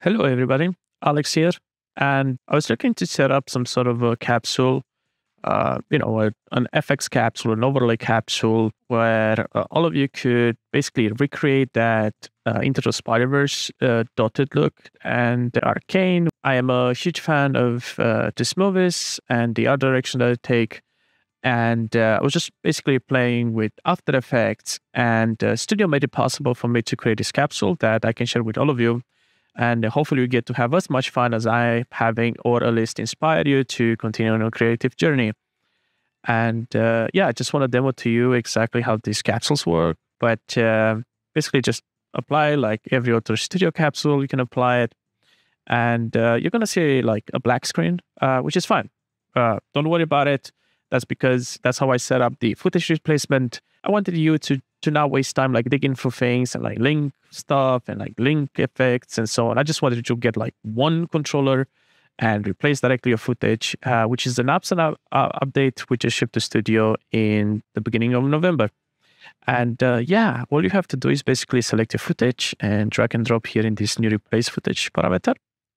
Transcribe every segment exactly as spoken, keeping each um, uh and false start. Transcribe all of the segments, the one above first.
Hello, everybody. Alex here. And I was looking to set up some sort of a capsule, uh, you know, a, an F X capsule, an overlay capsule, where uh, all of you could basically recreate that uh, into the Spider-Verse uh, dotted look and Arcane. I am a huge fan of uh, this movies and the art direction that it take. And uh, I was just basically playing with After Effects, and uh, Studio made it possible for me to create this capsule that I can share with all of you. And hopefully you get to have as much fun as I having, or at least inspire you to continue on a creative journey. And uh, yeah, I just want to demo to you exactly how these capsules work. But uh, basically just apply like every other studio capsule, you can apply it. And uh, you're going to see like a black screen, uh, which is fine. Uh, don't worry about it. That's because that's how I set up the footage replacement. I wanted you to to not waste time like digging for things and like link stuff and like link effects and so on. I just wanted to get like one controller and replace directly your footage, uh, which is an apps and uh, update which is shipped to Studio in the beginning of November. And uh, yeah, all you have to do is basically select your footage and drag and drop here in this new replace footage parameter.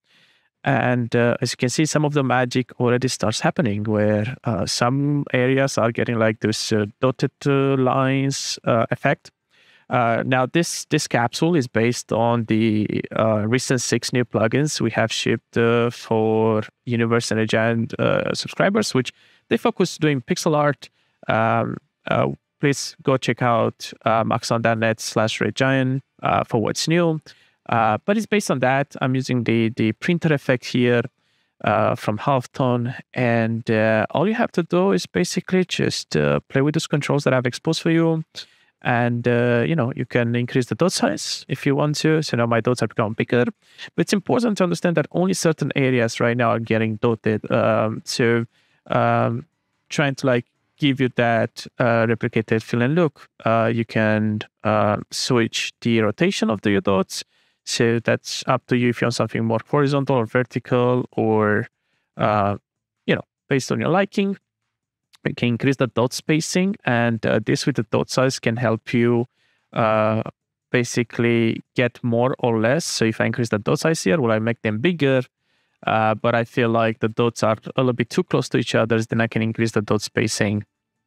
And uh, as you can see, some of the magic already starts happening where uh, some areas are getting like this uh, dotted uh, lines uh, effect. Uh, now, this this capsule is based on the uh, recent six new plugins we have shipped uh, for Universe and Arcane uh, subscribers, which they focus doing pixel art. Um, uh, please go check out uh, maxon.net slash redgiant uh, for what's new. Uh, but it's based on that. I'm using the the printer effect here uh, from Halftone, and uh, all you have to do is basically just uh, play with those controls that I've exposed for you, and uh, you know, you can increase the dot size if you want to. So now my dots have become bigger, but it's important to understand that only certain areas right now are getting dotted. Um, so um, trying to like give you that uh, replicated feel and look, uh, you can uh, switch the rotation of the your dots. So that's up to you if you want something more horizontal or vertical, or, uh, you know, based on your liking. You can increase the dot spacing, and uh, this with the dot size can help you uh, basically get more or less. So if I increase the dot size here, will I make them bigger? Uh, but I feel like the dots are a little bit too close to each other, then I can increase the dot spacing.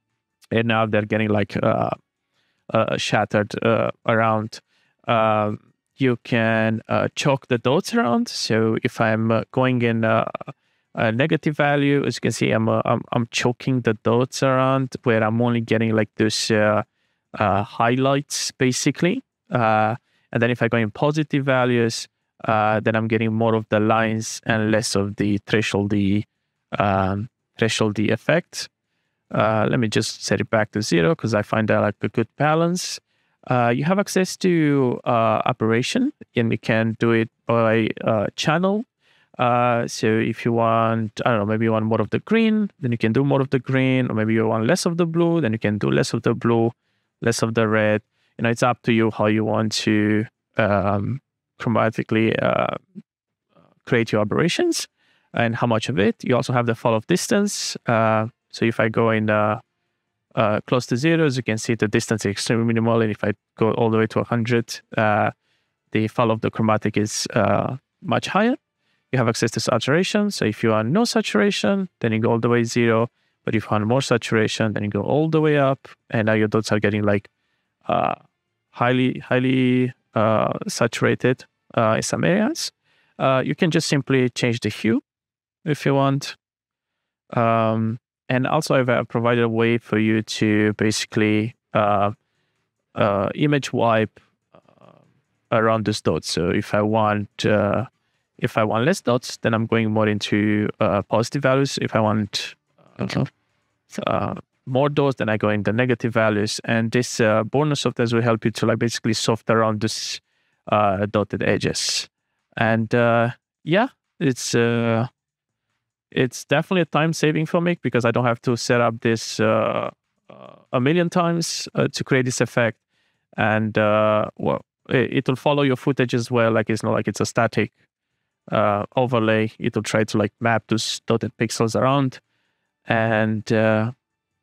And now they're getting like uh, uh, shattered uh, around. Um, You can uh, choke the dots around. So if I'm uh, going in uh, a negative value, as you can see, I'm, uh, I'm I'm choking the dots around where I'm only getting like those uh, uh, highlights basically. Uh, and then if I go in positive values, uh, then I'm getting more of the lines and less of the thresholdy um, thresholdy effect. Uh, let me just set it back to zero because I find that like a good balance. Uh, you have access to uh, operation, and you can do it by uh, channel. Uh, so if you want, I don't know, maybe you want more of the green, then you can do more of the green, or maybe you want less of the blue, then you can do less of the blue, less of the red. You know, it's up to you how you want to um, chromatically uh, create your aberrations and how much of it. You also have the fall of distance. Uh, so if I go in uh, Uh, close to zero, as you can see, the distance is extremely minimal. And if I go all the way to one hundred, uh, the fall of the chromatic is uh, much higher. You have access to saturation. So if you want no saturation, then you go all the way zero. But if you want more saturation, then you go all the way up. And now your dots are getting like uh, highly, highly uh, saturated uh, in some areas. Uh, you can just simply change the hue if you want. Um, And also, I've provided a way for you to basically uh, uh, image wipe uh, around these dots. So if I want, uh, if I want less dots, then I'm going more into uh, positive values. If I want uh, okay. uh, more dots, then I go into negative values. And this uh, bonus software will help you to like basically soft around this uh, dotted edges. And uh, yeah, it's. Uh, It's definitely a time saving for me because I don't have to set up this uh, uh, a million times uh, to create this effect. And uh, well, it, it will follow your footage as well. Like it's not like it's a static uh, overlay. It will try to like map those dotted pixels around. And uh,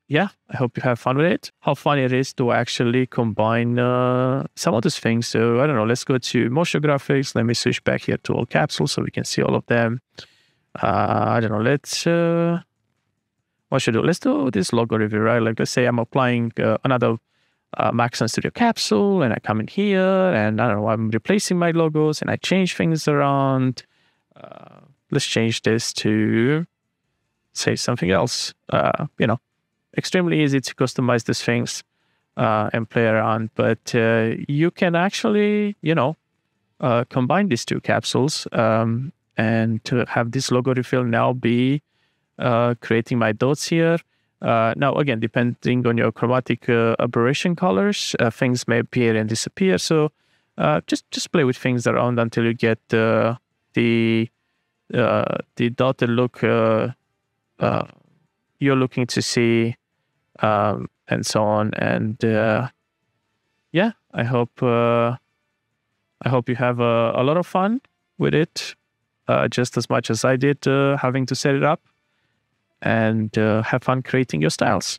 yeah, I hope you have fun with it. How fun it is to actually combine uh, some of these things. So I don't know, let's go to motion graphics. Let me switch back here to all capsules so we can see all of them. Uh, I don't know, let's, uh, what should I do? Let's do this logo review, right? Like let's say I'm applying uh, another uh, Maxon Studio capsule and I come in here and I don't know, I'm replacing my logos and I change things around. Uh, let's change this to say something else, uh, you know, extremely easy to customize these things uh, and play around, but uh, you can actually, you know, uh, combine these two capsules um, and to have this logo refill now be uh, creating my dots here. Uh, now, again, depending on your chromatic uh, aberration colors, uh, things may appear and disappear. So uh, just just play with things around until you get uh, the uh, the dotted look uh, uh, you're looking to see. Um, and so on, and uh, yeah, I hope uh, I hope you have a, a lot of fun with it, uh, just as much as I did uh, having to set it up, and uh, have fun creating your styles.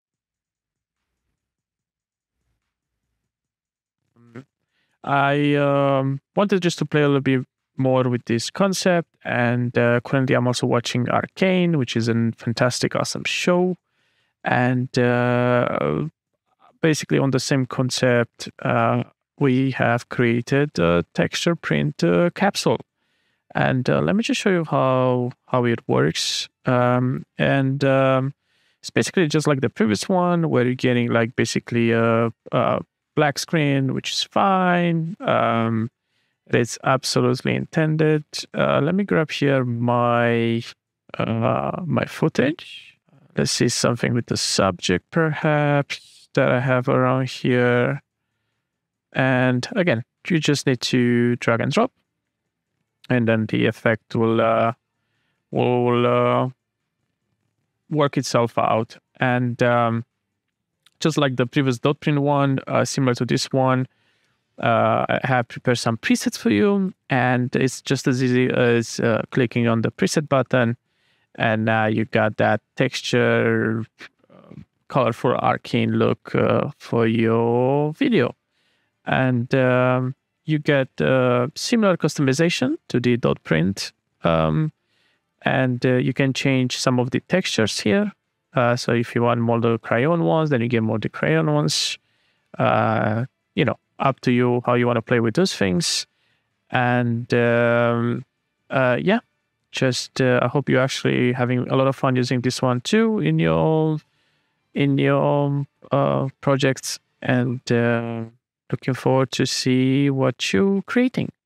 I um, wanted just to play a little bit more with this concept, and uh, currently I'm also watching Arcane, which is a fantastic, awesome show. And uh, basically on the same concept, uh, we have created a texture print uh, capsule. And uh, let me just show you how, how it works. Um, and um, it's basically just like the previous one, where you're getting like basically a, a black screen, which is fine. Um, it's absolutely intended. Uh, let me grab here my, uh, my footage. Let's see something with the subject, perhaps, that I have around here. And again, you just need to drag and drop, and then the effect will uh, will uh, work itself out. And um, just like the previous Dotprint one, uh, similar to this one, uh, I have prepared some presets for you, and it's just as easy as uh, clicking on the preset button. And now you got that texture, uh, colorful arcane look uh, for your video. And um, you get uh, similar customization to the Dotprint. Um, and uh, you can change some of the textures here. Uh, so if you want more the crayon ones, then you get more the crayon ones. Uh, you know, up to you how you want to play with those things. And um, uh, yeah. Just, uh, I hope you're actually having a lot of fun using this one too in your in your uh, projects, and uh, looking forward to see what you're creating.